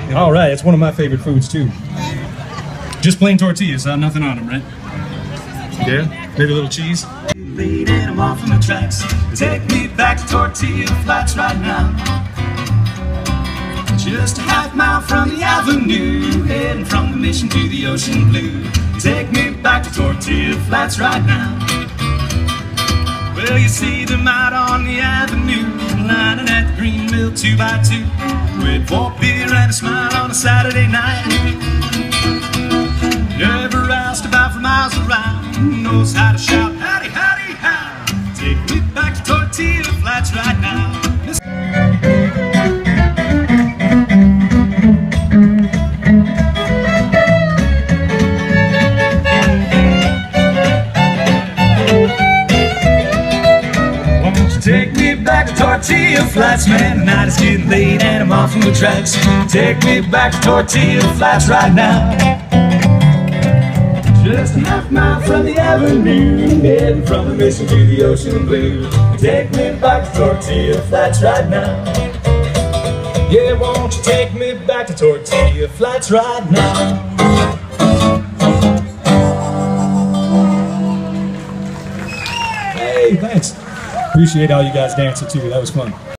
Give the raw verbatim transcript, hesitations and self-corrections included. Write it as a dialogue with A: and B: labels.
A: All right, it's one of my favorite foods too. Just plain tortillas, uh, nothing on them, right? Yeah, maybe a little cheese.
B: Lead and I'm off on the tracks. Take me back to tortilla flats right now. Just a half mile from the avenue, heading from the mission to the ocean blue. Take me back to tortilla flats right now. Well, you see them out on the avenue, lining at the green mill two by two, with port beer and a smile on a Saturday night. Never asked about for miles around, knows how to shout, howdy, howdy, how. Take me back to tortilla flats right now. Take me back to tortilla flats, man. The night is getting late and I'm off on the tracks. Take me back to tortilla flats right now. Just a half mile from the avenue, heading from the mission to the ocean blue. Take me back to tortilla flats right now. Yeah, won't you take me back to tortilla flats right now?
A: Hey, thanks. Appreciate how you guys dancing too. That was fun.